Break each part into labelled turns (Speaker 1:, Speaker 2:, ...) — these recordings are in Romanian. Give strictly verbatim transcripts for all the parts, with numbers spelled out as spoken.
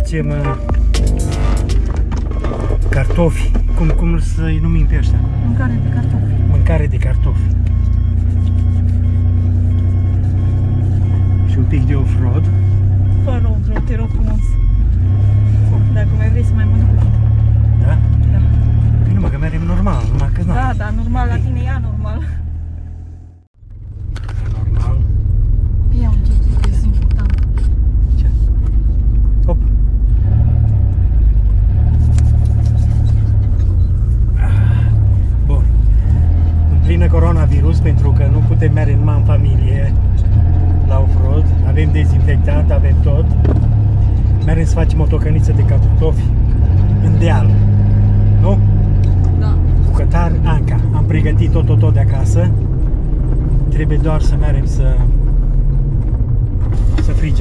Speaker 1: facem uh, cartofi. Cum, cum să-i numim pe ăștia?
Speaker 2: Mâncare de cartofi.
Speaker 1: Mâncare de cartofi. Și un pic de off-road.
Speaker 2: Fără off-road, te rog frumos. Dacă mai vrei să mai mănânci.
Speaker 1: Da?
Speaker 2: Da.
Speaker 1: Păi nu mă, că mergem normal, numai că
Speaker 2: Da, da, normal, la tine e anormal.
Speaker 1: Normal.
Speaker 2: Ia un chestie, că e important.
Speaker 1: Ce? Hop. Bun. În plină coronavirus, pentru că nu putem merge numai în familie la off-road, avem dezinfectant, avem tot. Mergem să facem o tocăniță de cartofi în deal. Nu?
Speaker 2: Da.
Speaker 1: Bucătar Anca. Am pregătit tot, tot, tot de acasă. Trebuie doar să mergem să să frigem.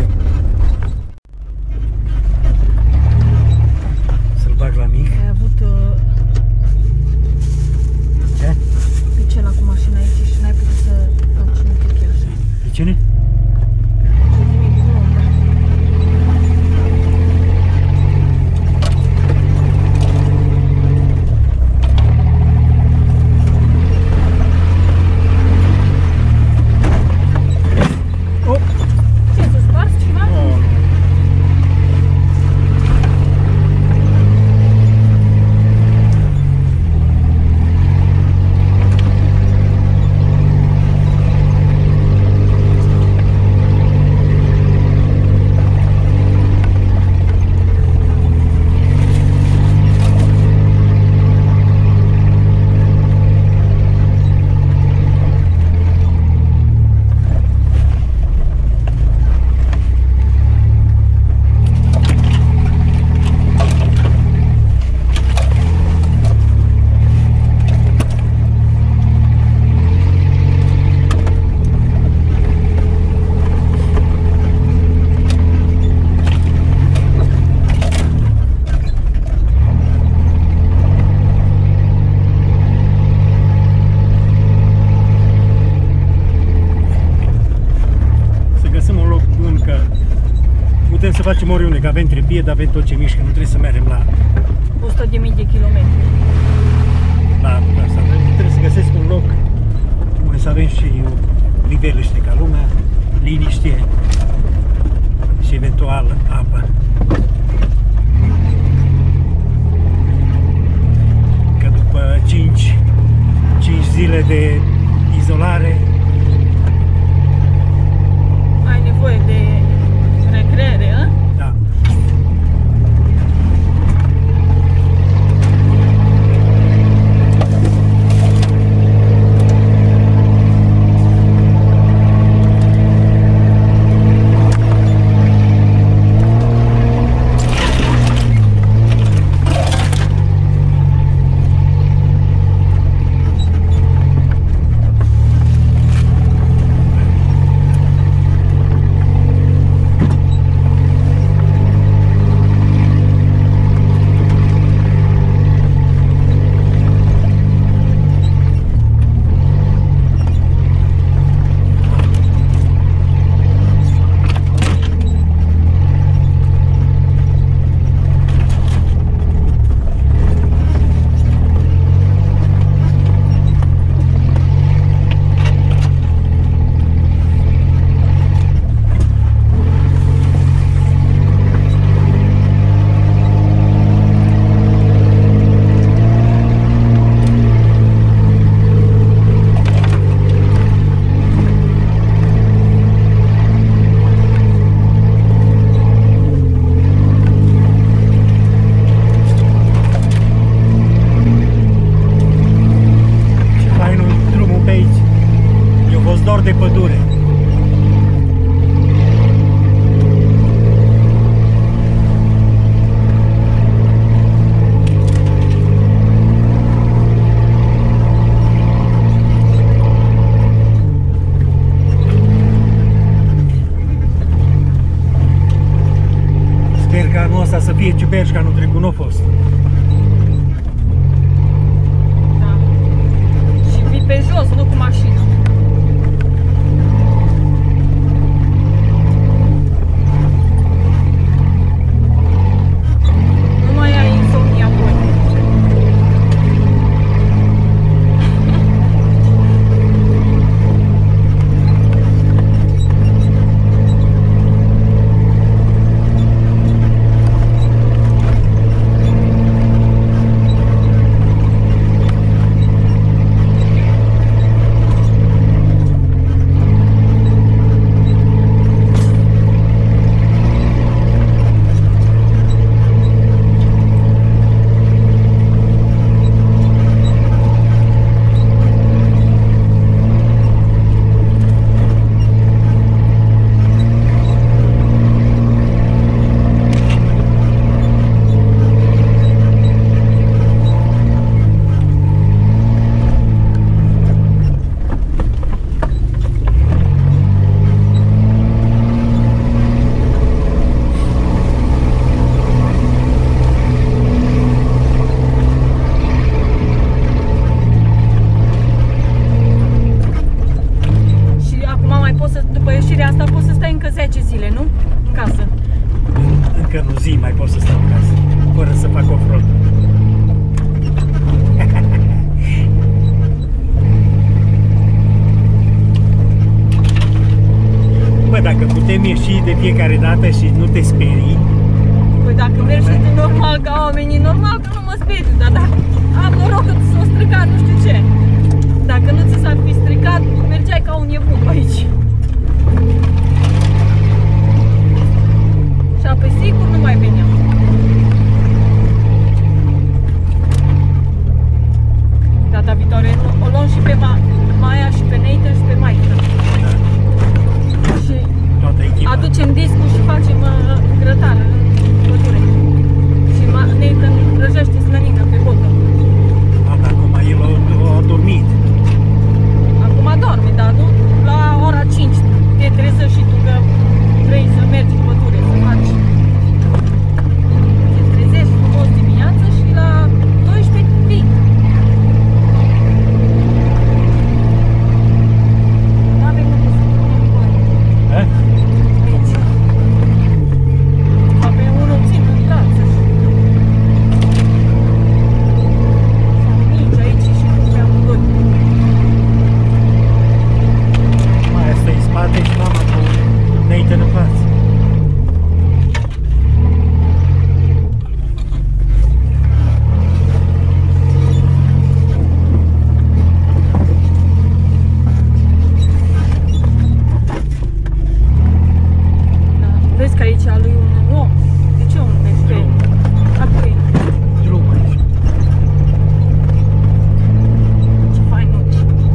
Speaker 1: Să-l bag la mic.
Speaker 2: Ai avut uh,
Speaker 1: Ce?
Speaker 2: picela cu mașina aici și n-ai putut să faci nimic așa.
Speaker 1: De cine?
Speaker 2: Nimic, nu, da.
Speaker 1: Oh!
Speaker 2: Ce, să spargi ceva?
Speaker 1: Oh. Putem să facem oriunde, că avem trepied, avem tot ce mișcă, nu trebuie să mergem la
Speaker 2: o sută de mii de kilometri.
Speaker 1: la asta. Trebuie să găsesc un loc unde să avem și o liveliște ca lumea, liniște și eventual apă. Că după cinci zile de izolare
Speaker 2: Ai nevoie de recreere, a?
Speaker 1: da. De pădure. Sper că anul ăsta să fie ciuperci, că anul trecut nu a fost.
Speaker 2: Da. Și vii pe jos, nu cu mașina. zile, nu? În casă.
Speaker 1: Încă nu, zi mai pot să stau în casă, fără să fac off-road. Bă, dacă putem ieși de fiecare dată și nu te sperii.
Speaker 2: Păi dacă mergi normal ca oamenii, normal că nu mă sperii, dar dacă am noroc că ți s-o stricat nu știu ce. Dacă nu ți s-ar fi stricat, mergeai ca un nebun pe aici. Și apoi sigur nu mai veneam. Data viitoare o luăm și pe Maia și pe Nathan și pe Maica. Și aducem discul și facem uh, grătară în pădure. Și Nathan răjește slănină pe botă.
Speaker 1: A, dar acum el a, a dormit.
Speaker 2: Acum dorme, dar nu? La ora cinci te trezești și tu că vrei să mergi în pădure, să faci. Te trezești frumos dimineață și la douăsprezece vii. N-avem unde să punem bani.
Speaker 1: Eh?
Speaker 2: Aici. Avem unul țin în brață. Sau mici aici și nu pe amândoi.
Speaker 1: Mai asta e în spate și mama cu Nathan în față.
Speaker 2: Da. Vezi că aici a lui un om. De ce un vezi pe el? Acolo e.
Speaker 1: Drum aici.
Speaker 2: Ce fain nu.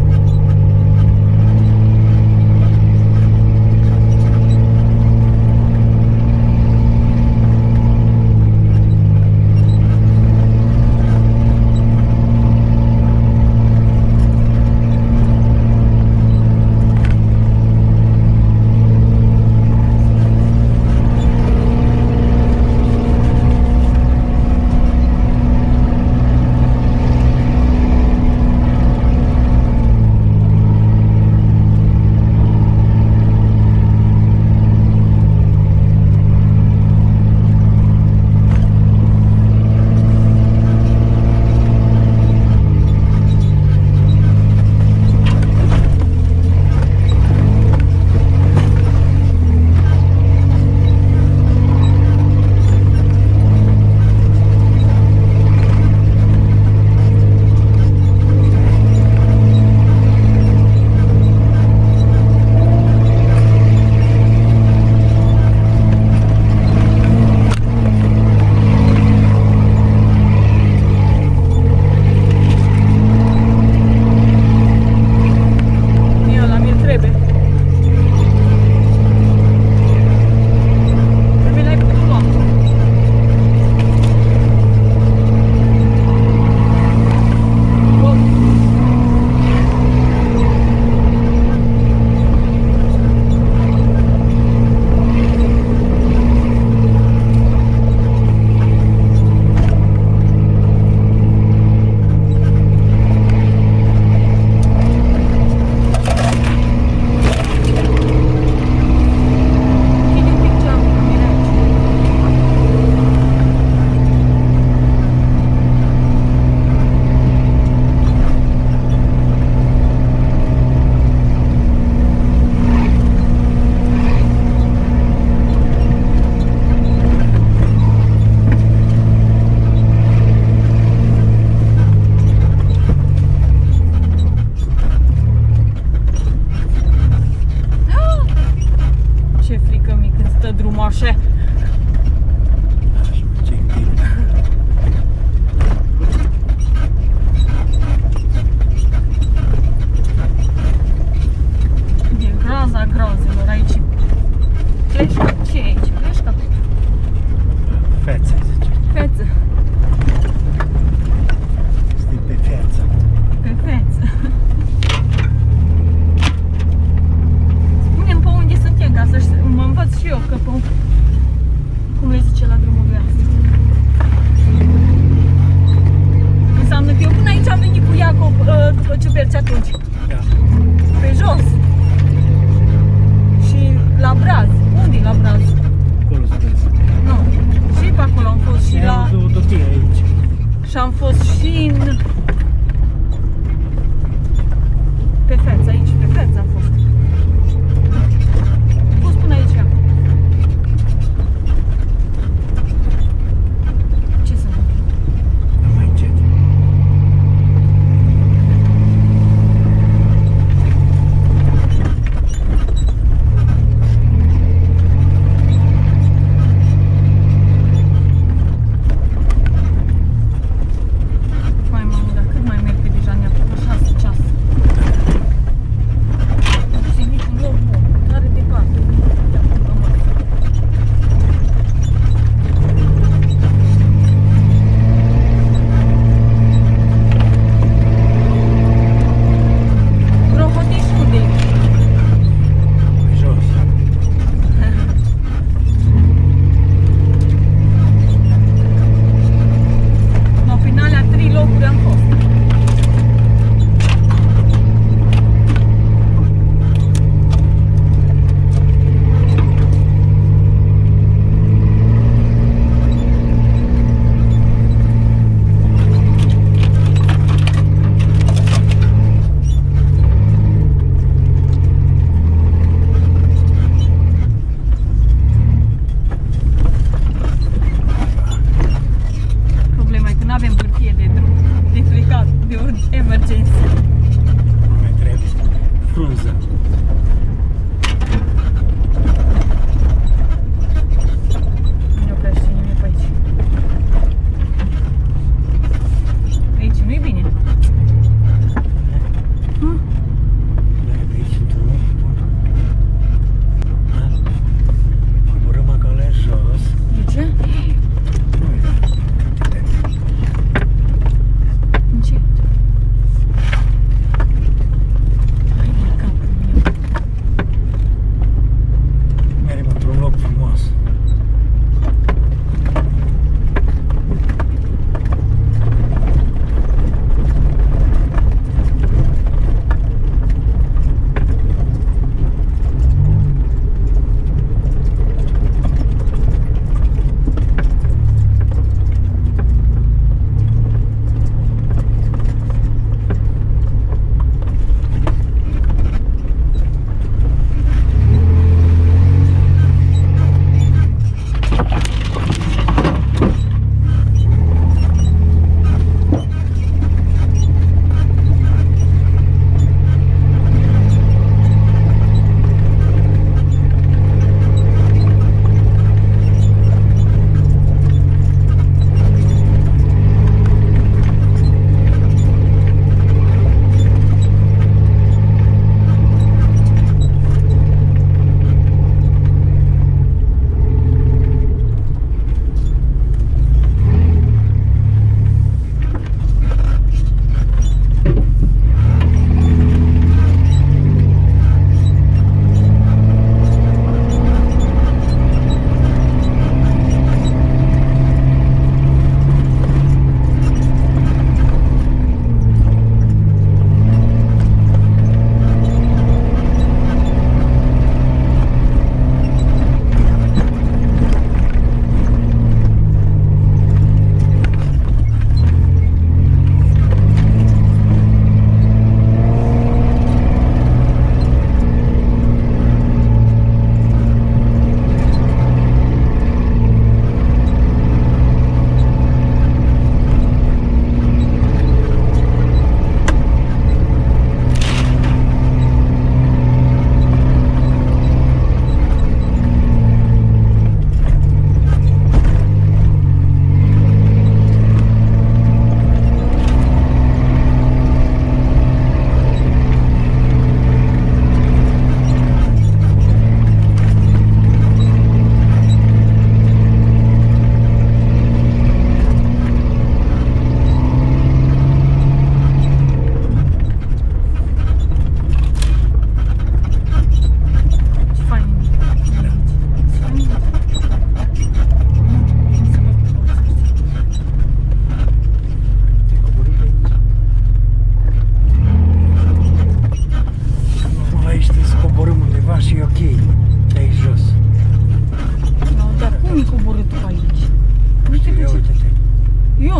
Speaker 2: Mie ăla mi-l trebuie. Pe mine l-ai putut lua. Wow. Închide un pic geamul, că vine aici. Ce frică mi când stă drumul așa.
Speaker 1: Ce timp.
Speaker 2: E groaza groazelor aici. Cleșcă? Ce e aici? Cleșcă?
Speaker 1: Feță, zice.
Speaker 2: Feță.
Speaker 1: Este pe feță.
Speaker 2: Pe feță. Spune-mi pe unde suntem ca să mă învăț și eu că pe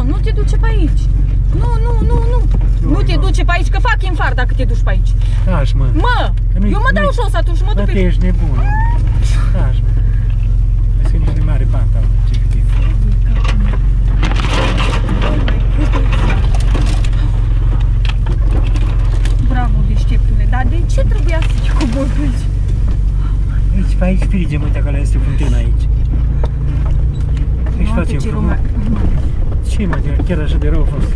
Speaker 2: Nu, nu te duce pe aici. Nu, nu, nu, nu. Nu, nu te duce pe aici, că fac infart dacă te duci pe aici.
Speaker 1: Taci, mă.
Speaker 2: Mă, eu mă dau jos atunci și mă duc pe...
Speaker 1: Dar ești nebun. Taci, mă. Vezi că nici nu mare panta. Ce știi?
Speaker 2: Bravo, deșteptule. Dar de ce trebuia să te cobor pe aici?
Speaker 1: Aici, pe aici frige, uite că este o fântână aici. Aici facem frumos. Ce mă, chiar așa de rău a fost.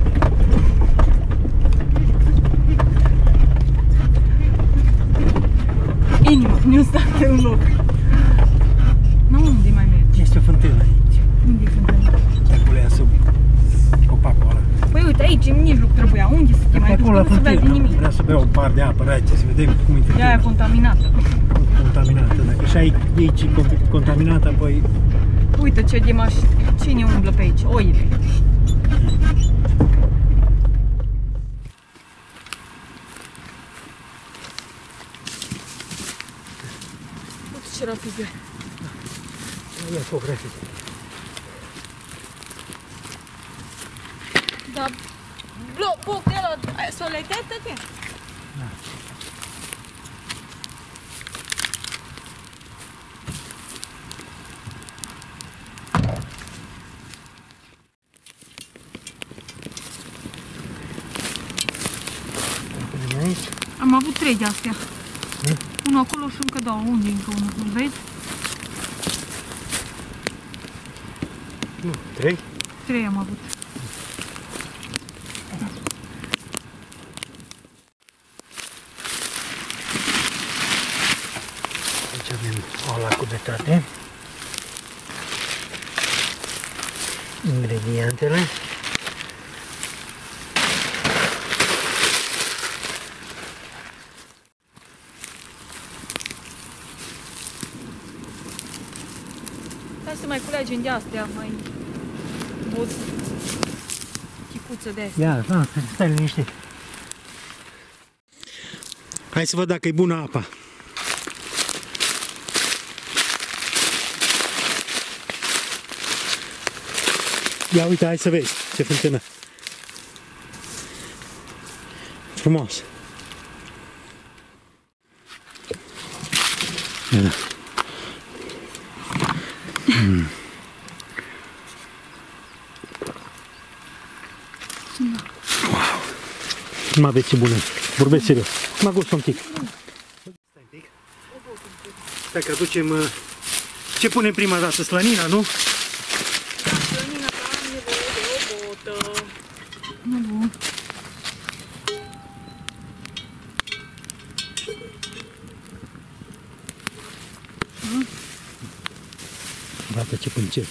Speaker 2: Inima, nu stat în loc. Nu, unde mai mergi?
Speaker 1: Este o fântână aici.
Speaker 2: Unde e fântână?
Speaker 1: Acolo e sub copacul ăla.
Speaker 2: Păi uite, aici în mijloc trebuia. Unde să te mai duci? Nu se vede nimic.
Speaker 1: Vreau să beau un par de apă rece, să vedem cum e fântână.
Speaker 2: Ea e contaminată.
Speaker 1: Contaminată, dacă și aici e contaminată, apoi...
Speaker 2: Uite ce de maș... Cine umblă pe aici? Oile. Uite ce rapid e.
Speaker 1: Ia fotografii.
Speaker 2: Da, bloc de ăla, s-o legat tăte?
Speaker 1: Da.
Speaker 2: Am avut trei de astea. Hmm? Unul acolo și încă două. Unde încă unul? Îl vezi?
Speaker 1: Nu, trei?
Speaker 2: Trei am avut.
Speaker 1: Aici avem oala cu betate. Ingredientele.
Speaker 2: Hai să mai culegem de astea, mai bud chicuță de astea.
Speaker 1: Ia, da, stai liniștit. Hai să văd dacă e bună apa. Ia uite, hai să vezi ce fântână. Frumos. Ia da. Mm. Wow. Mă vezi ce bună. Vorbesc serios. Mă gust un pic. Stai un pic. Stai că aducem... Ce punem prima dată? Slănina, nu?
Speaker 2: Slănina am nevoie de o botă. Nu bun.
Speaker 1: Bată ce încet.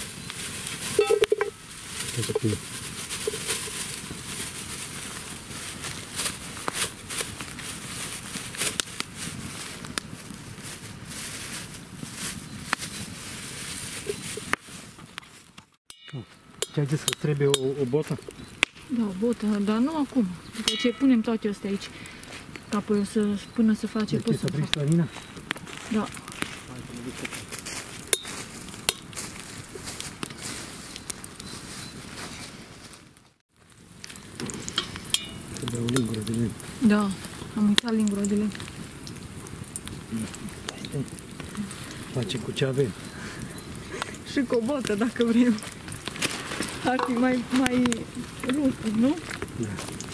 Speaker 1: Ce-ai zis că trebuie o, o botă?
Speaker 2: Da, o botă, dar nu acum. După ce punem toate astea aici. Ca apoi să, până să face
Speaker 1: pot să fac. Slănina?
Speaker 2: Da.
Speaker 1: Trebuie o lingură de lemn.
Speaker 2: Da, am uitat lingura de lemn.
Speaker 1: Facem cu ce avem.
Speaker 2: Și cu o botă, dacă vrem. Ar fi mai, mai rustic, nu?
Speaker 1: Da.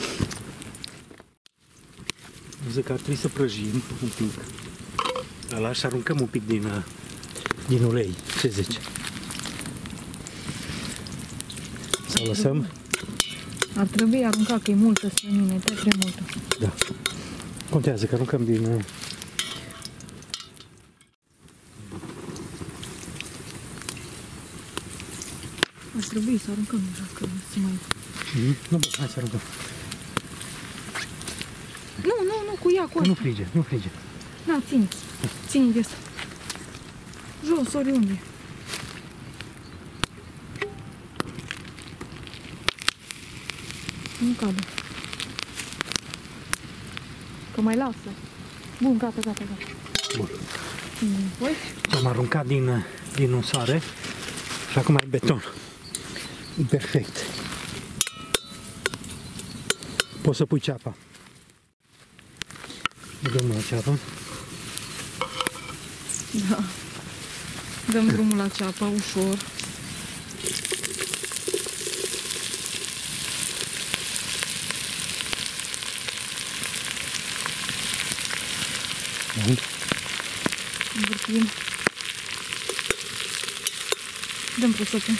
Speaker 1: Zic că ar trebui să prăjim un pic ăla și aruncăm un pic din, din ulei. Ce zici? Să lăsăm?
Speaker 2: Ar trebui aruncat, că e multă slănină, e prea multă.
Speaker 1: Da. Contează că aruncăm din...
Speaker 2: Ar trebui să aruncăm deja, că se mai...
Speaker 1: Mm-hmm. Nu, bă, hai să aruncăm.
Speaker 2: Nu, nu, nu, cu ea, cu asta.
Speaker 1: Nu frige, nu frige.
Speaker 2: Na, ține. Ține de asta. Jos, oriunde. Nu cadă. Că mai lasă. Bun, gata, gata, gata.
Speaker 1: Bun.
Speaker 2: Mm,
Speaker 1: am aruncat din, din usoare și acum e beton. E perfect. Poți să pui ceapa. Dăm la ceapă.
Speaker 2: Da. Dăm drumul la ceapă, ușor. Învârtim. Dăm prosătul.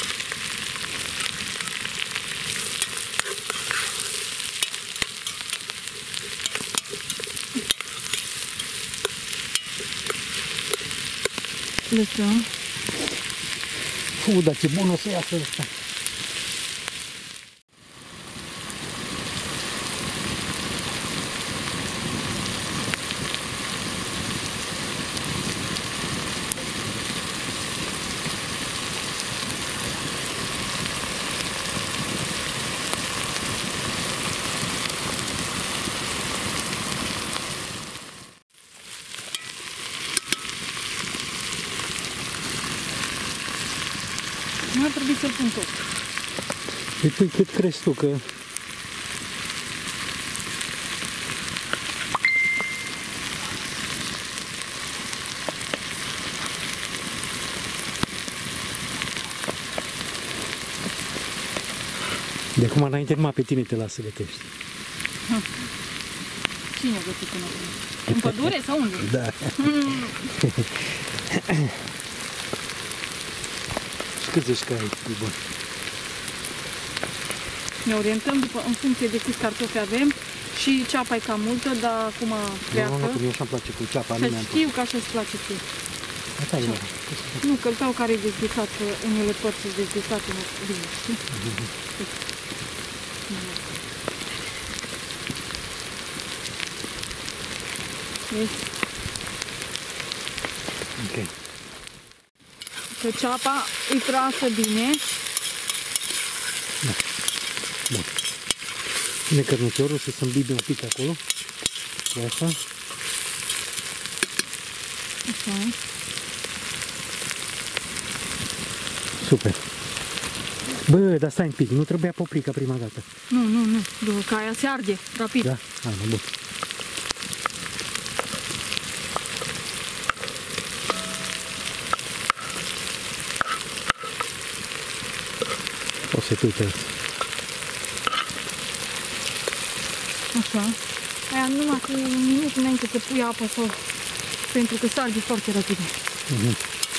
Speaker 2: Lăsăm.
Speaker 1: Fu, dar ce bun o să iasă ăsta.
Speaker 2: Nu ar trebui să-l pun tot.
Speaker 1: Păi pui cât crezi tu că... De acum înainte numai pe tine te las să gătești.
Speaker 2: Cine a gătit până acum? În pădure sau unde?
Speaker 1: Da. Și cât zici că ai de bun?
Speaker 2: Ne orientăm după, în funcție de câți cartofi avem și ceapa e cam multă, dar acum pleacă.
Speaker 1: Nu, nu, că mie așa-mi place cu ceapa.
Speaker 2: Să știu că așa îți place ție.
Speaker 1: Asta e.
Speaker 2: Nu, călcau care e dezghețat, că unele părți sunt dezghețate în bine, știi? Vezi?
Speaker 1: Ok.
Speaker 2: Că ceapa îi trasă bine.
Speaker 1: Da. Bun. Pune cărnuțiorul să se îmbibe un pic acolo. De asta.
Speaker 2: Așa.
Speaker 1: Super. Bă, dar stai un pic, nu trebuia paprika prima dată.
Speaker 2: Nu, nu, nu, că aia se arde rapid.
Speaker 1: Da? Hai, mă, bun. O să te uite.
Speaker 2: Așa. Aia numai cu un minut înainte să pui apă sau... Pentru că se arde foarte rapid.
Speaker 1: Uh-huh.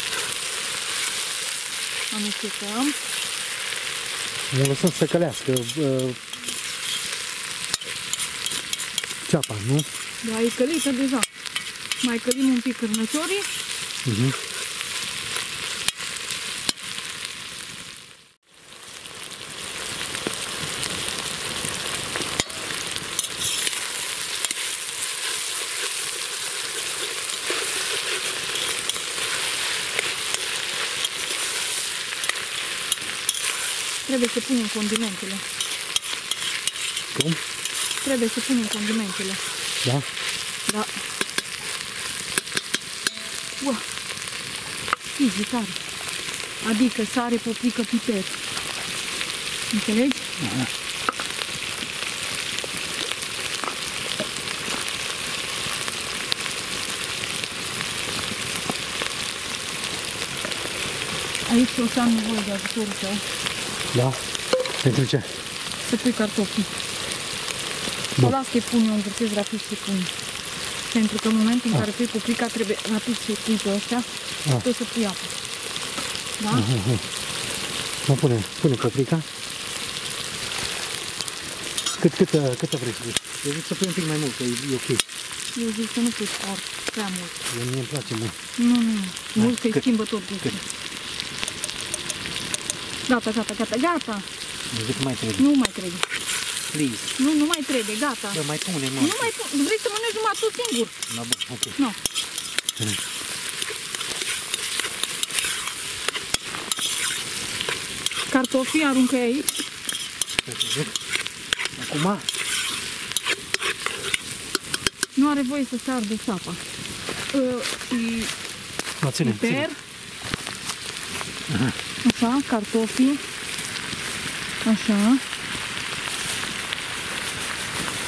Speaker 2: Amestecăm.
Speaker 1: Ne lăsăm să călească uh, ceapa, nu?
Speaker 2: Da, e călită deja. Mai călim un pic cârnătorii.
Speaker 1: Uh-huh.
Speaker 2: Trebuie să punem condimentele.
Speaker 1: Cum?
Speaker 2: Trebuie să punem condimentele.
Speaker 1: Da?
Speaker 2: Da. Ua! Easy tare. Adică sare, paprika, piper. Înțelegi?
Speaker 1: Aha.
Speaker 2: Aici o să am nevoie de ajutorul tău.
Speaker 1: Da? Pentru ce?
Speaker 2: Să pui cartofii.
Speaker 1: Bun.
Speaker 2: O las că-i pun, eu învârtesc rapid să pun. Pentru că în momentul în
Speaker 1: Ah.
Speaker 2: care pui paprika, trebuie rapid să-i pui pe ăștia,
Speaker 1: Ah.
Speaker 2: tot să pui apă. Da?
Speaker 1: Uh-huh. Mă pune, pune paprika. Cât, cât, cât vrei să pui? Eu zic să pui un pic mai mult, că e, e ok.
Speaker 2: Eu zic să nu pui foarte prea mult.
Speaker 1: Eu mie îmi place mult.
Speaker 2: Nu, nu, nu. Mult că-i
Speaker 1: Cât?
Speaker 2: schimbă tot gustul.
Speaker 1: Cât?
Speaker 2: Gata, gata, gata, gata.
Speaker 1: Eu zic că mai trebuie.
Speaker 2: Nu mai trebuie.
Speaker 1: Please.
Speaker 2: Nu, nu mai trebuie, gata.
Speaker 1: Bă, mai pune, mă.
Speaker 2: Nu mai pun. Vrei să mănânci numai tu singur?
Speaker 1: Da, bun, ok.
Speaker 2: Nu. Cartofii aruncă aici.
Speaker 1: Acum?
Speaker 2: Nu are voie să se ardă sapa. Uh, și
Speaker 1: Mă, ține,
Speaker 2: piper.
Speaker 1: ține.
Speaker 2: Așa, cartofii. Așa.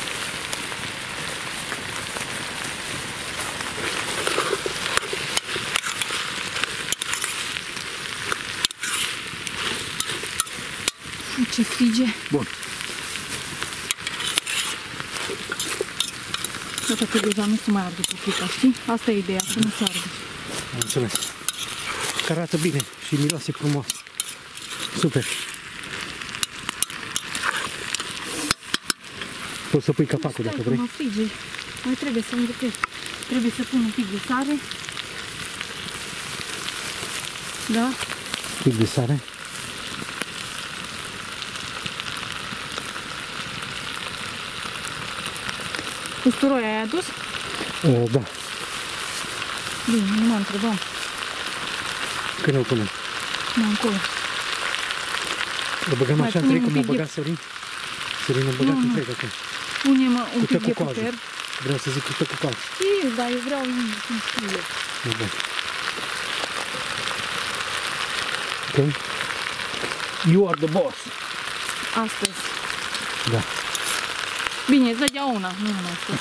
Speaker 2: Ce frige.
Speaker 1: Bun.
Speaker 2: Iată că deja nu se mai arde pupita, știi? Asta e ideea, să nu se arde.
Speaker 1: Am înțeles. Că arată bine și miroase frumos. Super. Poți să pui capacul dacă vrei.
Speaker 2: Mă frige. Mai trebuie să îngătesc. Trebuie să pun un pic de sare. Da?
Speaker 1: Un pic de sare.
Speaker 2: Usturoi ai adus?
Speaker 1: Uh, da.
Speaker 2: Bine, nu mă întrebam.
Speaker 1: Când îl punem?
Speaker 2: Nu, încolo.
Speaker 1: Îl băgăm
Speaker 2: Mai
Speaker 1: așa
Speaker 2: punem
Speaker 1: întreg
Speaker 2: un
Speaker 1: cum o
Speaker 2: pic de-
Speaker 1: băga Sorin? Sorin, îl băgat
Speaker 2: Nu, nu.
Speaker 1: întreg acum.
Speaker 2: Pune-mă un
Speaker 1: Cu
Speaker 2: pic de
Speaker 1: tot cu coajă.
Speaker 2: puter.
Speaker 1: Vreau să zic cu tot cu coajă.
Speaker 2: Știu, dar eu vreau cum știu eu.
Speaker 1: E bun. Ok? You are the boss.
Speaker 2: Astăzi.
Speaker 1: Da.
Speaker 2: Bine, îți dădea una, nu mai spus.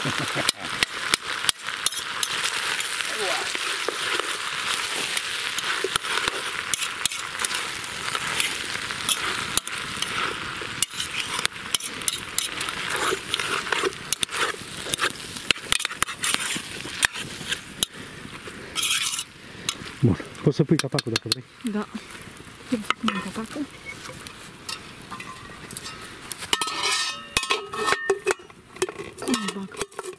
Speaker 1: Bun. Poți să pui capacul dacă vrei.
Speaker 2: Da. Trebuie să punem capacul. Cum îl bag?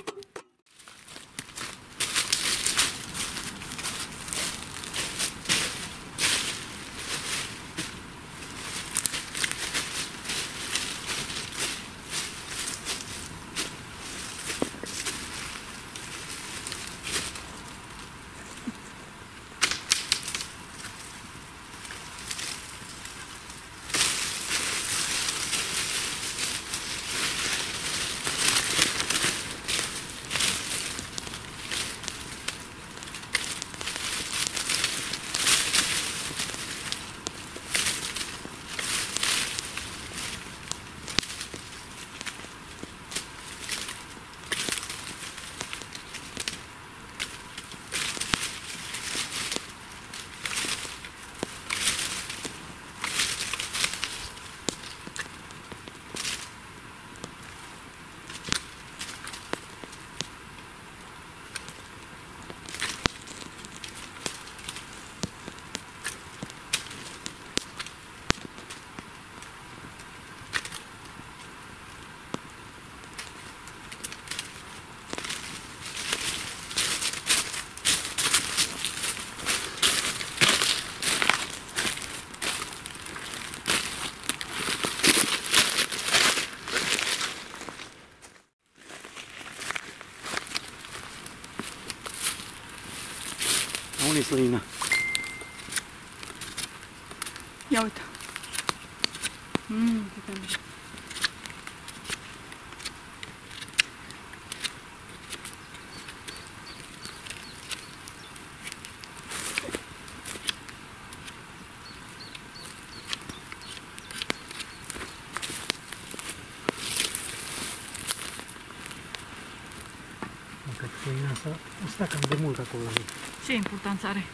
Speaker 1: Unde e Sorina?
Speaker 2: Ia uite. Mmm, cât am.
Speaker 1: Cred că Sorina asta o sta cam de mult acolo.
Speaker 2: Ce importanță are?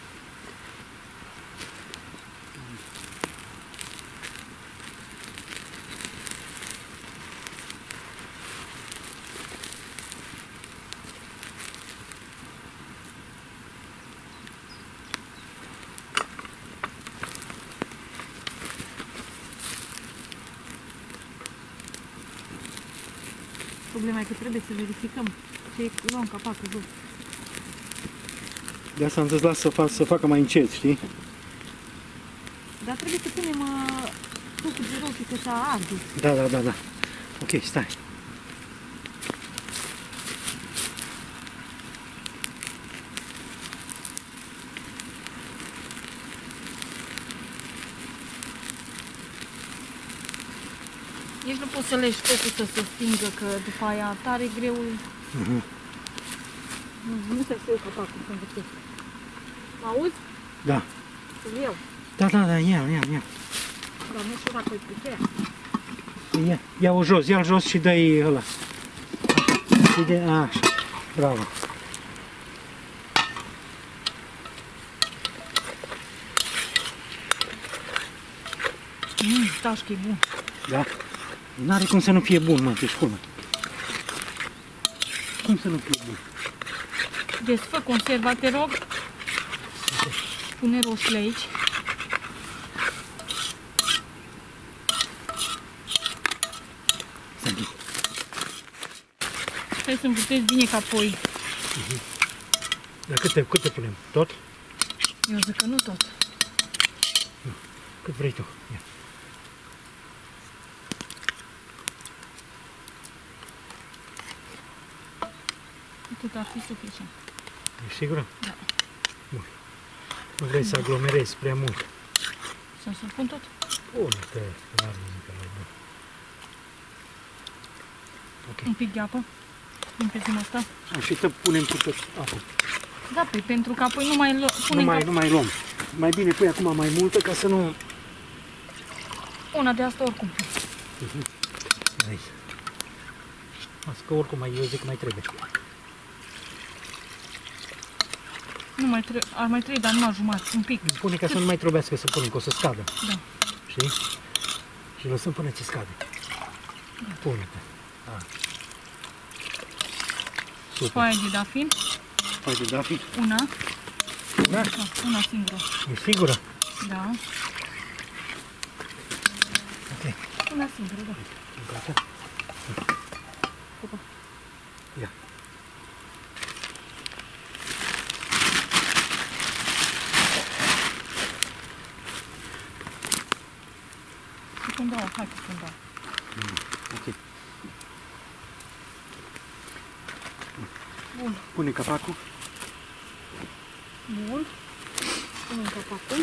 Speaker 2: Problema e că trebuie să verificăm ce luăm capacul jos.
Speaker 1: De asta am zis, las să, fac, să facă mai încet, știi?
Speaker 2: Dar trebuie să punem uh, sucul de roșii că s-a arde.
Speaker 1: Da, da, da, da. Ok, stai.
Speaker 2: Nici nu poți să legi totul să se stingă, că după aia tare greu.
Speaker 1: Uh-huh.
Speaker 2: Nu, nu se știu capacul să învățesc. Mă auzi?
Speaker 1: Da.
Speaker 2: Să-l iau.
Speaker 1: Da, da, da, ia, ia, ia.
Speaker 2: Dar nu știu dacă îi putea.
Speaker 1: Ia, ia-o jos, ia-l jos și dă-i ăla. Și de, așa, bravo.
Speaker 2: Mmm, tașchi e bun.
Speaker 1: Da? N-are cum să nu fie bun, mă, deci cum? Cum să nu fie bun?
Speaker 2: Desfă conserva, te rog. Pune roșiile aici. Hai să învârtezi bine ca apoi.
Speaker 1: Uh-huh. Dar câte, câte punem? Tot?
Speaker 2: Eu zic că nu tot.
Speaker 1: Cât vrei tu. Ia.
Speaker 2: Atât ar fi suficient.
Speaker 1: Ești sigură?
Speaker 2: Da.
Speaker 1: Bun. Nu vrei să aglomerezi prea mult.
Speaker 2: Să să pun tot?
Speaker 1: Pune-te, n-are nimic la bun. Ok.
Speaker 2: Un pic de apă. Împezim asta.
Speaker 1: A, și te punem cu tot apă.
Speaker 2: Da, păi, pentru că apoi nu mai punem...
Speaker 1: Nu mai, nu mai luăm. Mai bine pui acum mai multă ca să nu...
Speaker 2: Una de asta oricum.
Speaker 1: Uh-huh. Aici. Asta că oricum mai, eu zic mai trebuie.
Speaker 2: Nu mai trebuie, ar mai trebui, dar numai jumătate, un pic.
Speaker 1: Pune ca să nu mai trebuiască să punem, că o să scadă.
Speaker 2: Da.
Speaker 1: Știi? Și lăsăm până ce scade. Da. Pune-te. Super.
Speaker 2: Foaia de dafin.
Speaker 1: Foaia de dafin?
Speaker 2: Una.
Speaker 1: Una?
Speaker 2: Da, una singură.
Speaker 1: E sigură?
Speaker 2: Da.
Speaker 1: Ok.
Speaker 2: Una singură, da.
Speaker 1: Gata?
Speaker 2: Opa.
Speaker 1: Ia.
Speaker 2: Secunda, hai secunda.
Speaker 1: Mm, ok.
Speaker 2: Bun.
Speaker 1: Pune capacul.
Speaker 2: Bun. Punem capacul.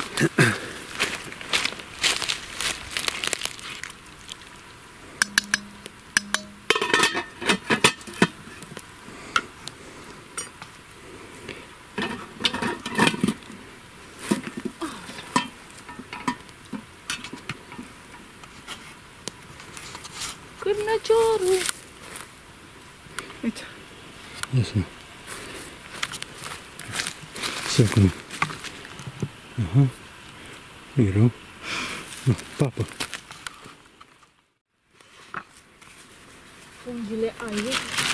Speaker 2: Cârnăciorul! Uite.
Speaker 1: Asta. Să cum. Aha. Nu-i rău. No, papă.
Speaker 2: Unghiile aici.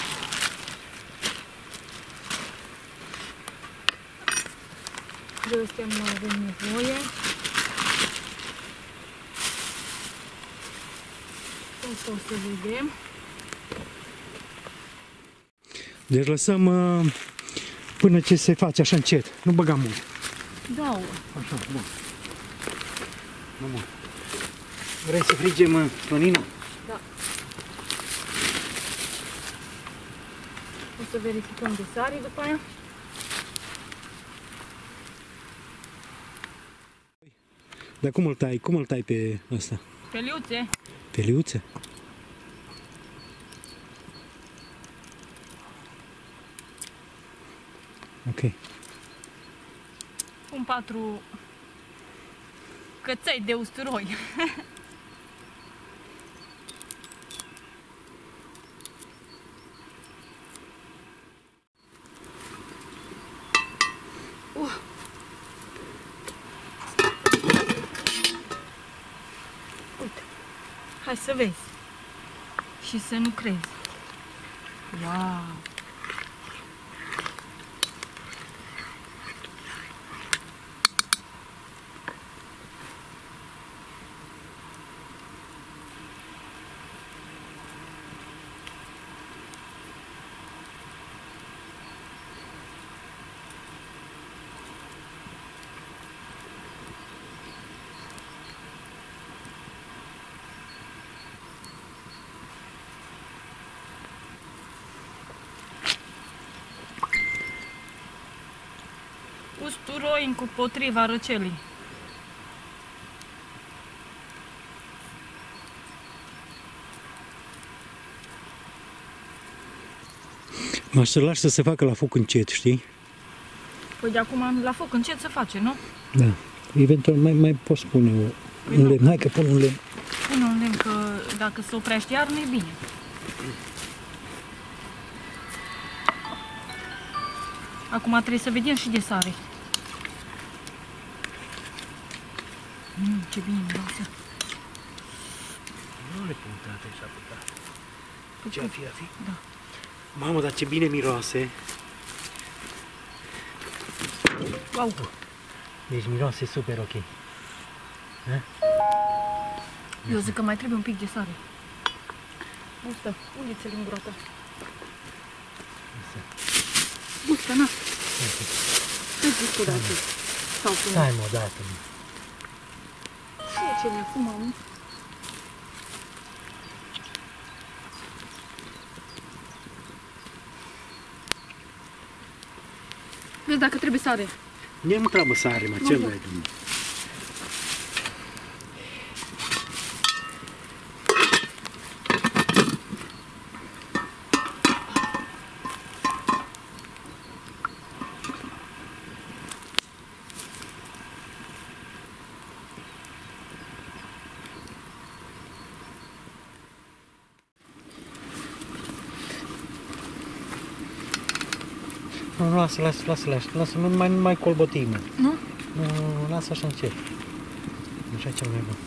Speaker 2: De astea nu avem nevoie. Asta o să vedem.
Speaker 1: Deci lăsăm uh, până ce se face așa încet. Nu băgăm mult.
Speaker 2: Da, o.
Speaker 1: Așa, bun. Nu mult. Vrei să frigem uh, Tonino?
Speaker 2: Da. O să verificăm de sare după aia.
Speaker 1: Dar cum îl tai? Cum îl tai pe ăsta?
Speaker 2: Peliuțe.
Speaker 1: Peliuțe? Ok.
Speaker 2: Pun patru căței de usturoi. uh. Uite. Hai să vezi. Și să nu crezi. Wow! Usturoi împotriva răcelii.
Speaker 1: M-aș să lași să se facă la foc încet, știi?
Speaker 2: Păi de acum la foc încet se face, nu?
Speaker 1: Da. Eventual mai, mai poți pune o,
Speaker 2: păi
Speaker 1: un lemn. Hai că pun un lemn.
Speaker 2: Pune un lemn, că dacă se oprește iar, nu-i bine. Acum trebuie să vedem și de sare. Mm, ce bine miroase.
Speaker 1: are punctate și atâta. Ce ar fi, ar fi?
Speaker 2: Da.
Speaker 1: Mamă, dar ce bine miroase. Wow! Deci miroase super ok. Ha?
Speaker 2: Eu zic că mai trebuie un pic de sare. Gustă, unde ți-l în groată? Gustă, na. Ce-ți gustă de atât? Sau cum?
Speaker 1: Stai mă, odată.
Speaker 2: Ce mi-a fumat, mă? Vezi dacă trebuie sare.
Speaker 1: Mie nu trebuie sare, mă, ce vrei tu? Nu, lasă, lasă, lasă, lasă, lasă, nu mai, nu mai colbătii, mă.
Speaker 2: Nu?
Speaker 1: Nu, nu, nu, lasă așa încet. Așa e cel mai bun.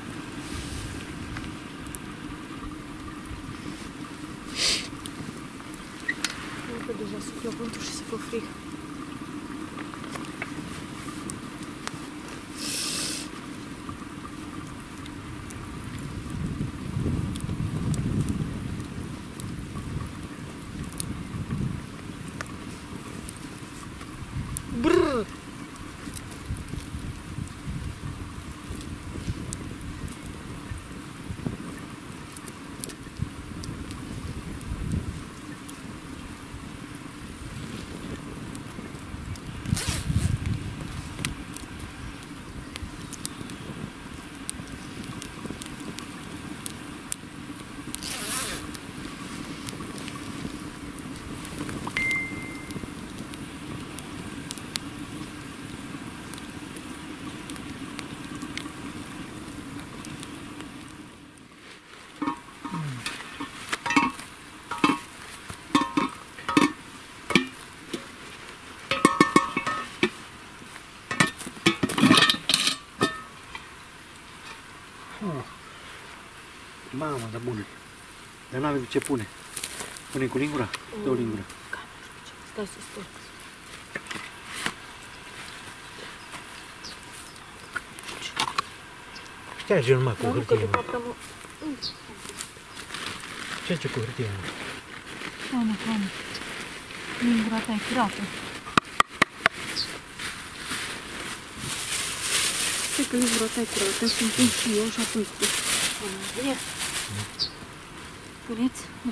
Speaker 2: Nu, că deja suflă vântul și se fă frig. Brrr.
Speaker 1: Mamă, dar bună. Dar n-avem ce pune. Pune cu lingura? Dă o lingură.
Speaker 2: Stai să stai.
Speaker 1: Șterge numai cu
Speaker 2: Dar nu, că
Speaker 1: hârtie.
Speaker 2: de fapt am...
Speaker 1: Ce cu hârtie?
Speaker 2: Doamne, doamne. Lingura ta e curată. Cred că lingura ta e curată. Sunt pun și eu și apoi tu. Ia. Puneți? Da.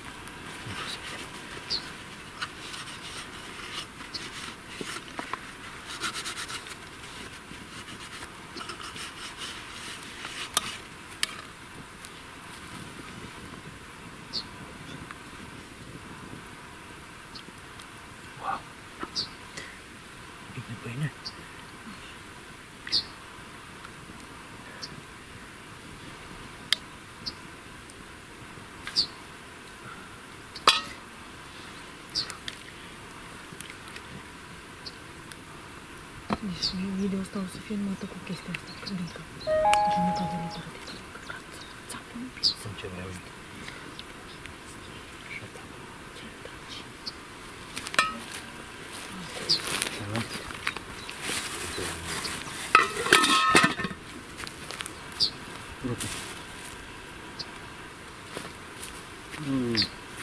Speaker 1: Wow. Bine, bine.
Speaker 2: Deci video ăsta o să fie numai cu chestia asta, credică. Jumătate de litră de căcat. Țapă un pic.
Speaker 1: Sunt ce vreau. Așa, da.
Speaker 2: Ce taci?
Speaker 1: Rupe. Mm.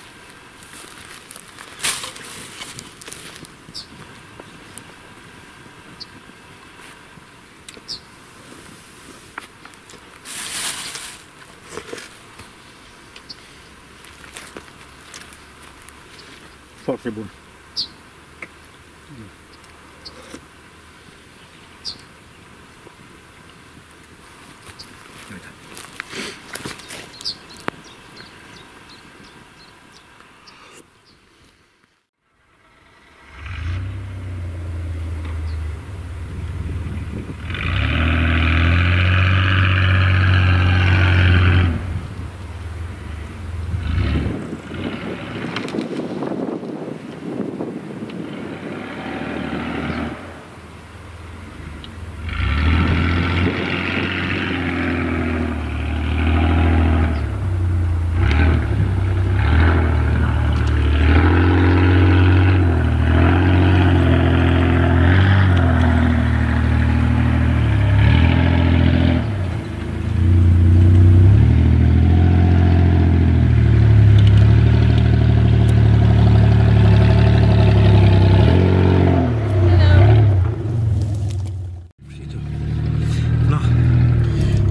Speaker 1: Foarte bun. Uite.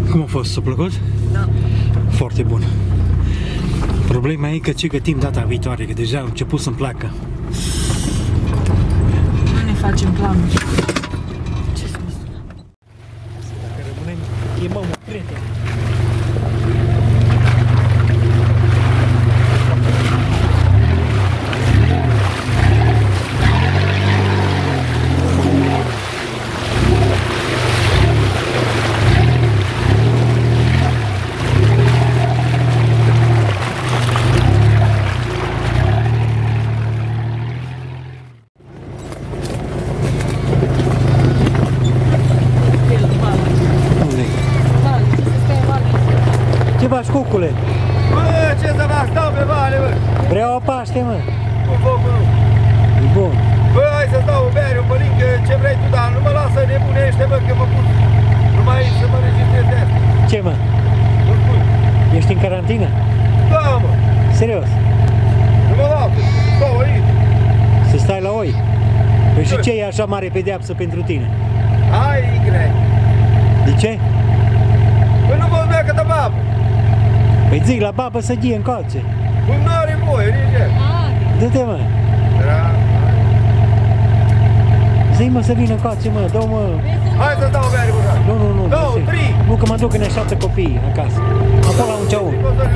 Speaker 1: Cum a fost? S-a plăcut?
Speaker 2: Da.
Speaker 1: Foarte bun. Problema e că ce gătim data viitoare, că deja am început să-mi placă.
Speaker 2: Nu ne facem planuri. Ce spus?
Speaker 1: Dacă rămânem, chemăm un prieten. Ce faci, cucule?
Speaker 3: Bă, ce să fac? Stau pe vale, bă!
Speaker 1: Vreau o paște, mă!
Speaker 3: Cu focul nu!
Speaker 1: E bun!
Speaker 3: Bă, hai să stau o bere, o pălincă, ce vrei tu, dar nu mă lasă nebunește, bă, că mă pun numai să mă registrez de asta.
Speaker 1: Ce, mă?
Speaker 3: Nu spui?
Speaker 1: Ești în carantină?
Speaker 3: Da, mă!
Speaker 1: Serios?
Speaker 3: Nu mă lasă, stau aici.
Speaker 1: Să stai la oi? Păi și ce e așa mare pedeapsă pentru tine?
Speaker 3: Hai, grei!
Speaker 1: De ce?
Speaker 3: Păi nu mă vrea că de babă!
Speaker 1: Păi zic la babă să ghie încoace.
Speaker 3: Păi nu are voie, nici el.
Speaker 1: Dă-te, mă!
Speaker 3: Da.
Speaker 1: Zi, mă, să vină încoace, mă, dă mă!
Speaker 3: Hai să stau o bere, bă!
Speaker 1: Nu, nu, nu,
Speaker 3: Două,
Speaker 1: nu,
Speaker 3: trei.
Speaker 1: nu, că mă duc când așteaptă copiii acasă. Acolo la un ceaun.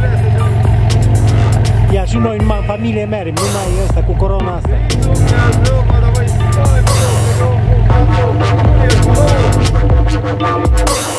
Speaker 1: Ia și noi numai în familie mergem, numai ăsta cu corona asta.
Speaker 3: Dumnezeu, mă, dar băi, stai, bă, bă, bă, bă, bă, bă, bă, bă, bă, bă, bă, bă, bă,